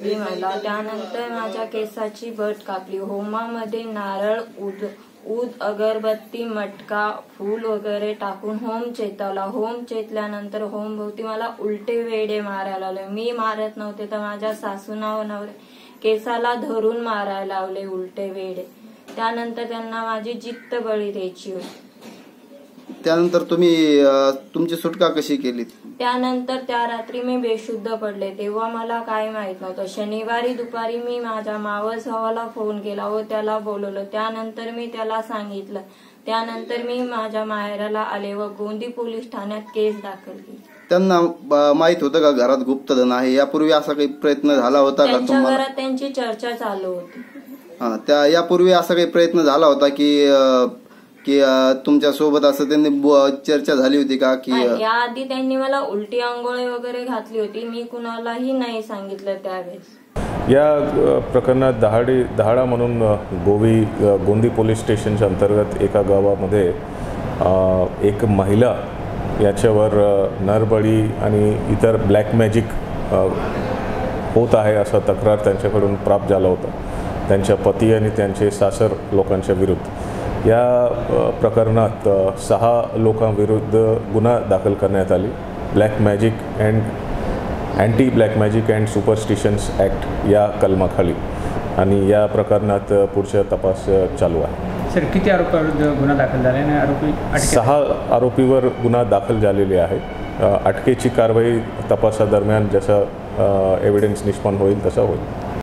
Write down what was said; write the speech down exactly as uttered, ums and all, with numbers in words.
मारली मला। त्यानंतर माझ्या केसाची बट कापली। होमामध्ये नारळ, उद ऊद अगरबत्ती, मटका, फूल वगैरे टाकून होम चेतवला। होम चेतल्यानंतर होम भोवती मला उलटे वेडे मारायला लावले। मी मारत नव्हते तर माझ्या सासूना व नवरे केसाला धरून मारायला लावले उलटे वेडे। त्यानंतर त्यांना माझी जिद्द बळी द्यायची होती। त्यानंतर तुम्ही तुमची सुटका कशी केली? त्यानंतर त्या रात्री मी बेशुद्ध पडले। तेव्हा मला काय माहित नव्हतं। शनिवारी दुपारी मी माझ्या मावस भावाला फोन केला व त्याला बोलवलं। त्यानंतर मी त्याला सांगितलं। त्यानंतर मी माझ्या माहेराला आले व गोंदी पोलीस ठाण्यात केस दाखल केली। त्यांना माहित होतं का घरात गुप्तधन आहे? यापूर्वी असा काही प्रयत्न झाला होता का त्यांच्या घरात त्यांची चर्चा चालू होती। हा, त्या यापूर्वी असा काही प्रयत्न झाला होता की की तुमच्या सोबत असं त्यांनी चर्चा झाली होती का? की याआधी त्यांनी मला उलटी आंघोळ वगैरे घातली होती। मी कुणालाही नाही सांगितलं त्यावेळेस। या प्रकरणात दहाडी दहाडा म्हणून गोवी गोंदी पोलीस स्टेशनच्या अंतर्गत एका गावामध्ये एक महिला याच्यावर नरबळी आणि इतर ब्लॅक मॅजिक होत आहे असं तक्रार त्यांच्याकडून प्राप्त झाला होता त्यांच्या पती आणि त्यांचे सासर लोकांच्या विरुद्ध। या प्रकरणात सहा लोकांविरुद्ध गुन्हा दाखल करण्यात आली। Black magic and anti black magic and superstitions act या कलमाखाली आणि या प्रकरणात पुढचा तपास चालू आहे। सर, किती आरोपांवर गुन्हा दाखल झाला आणि आरोपी सहा आरोपीवर गुन्हा दाखल झालेले आहे। अटकेची कारवाई तपासादरम्यान जसा एव्हिडन्स निष्पन्न होईल तसा होईल।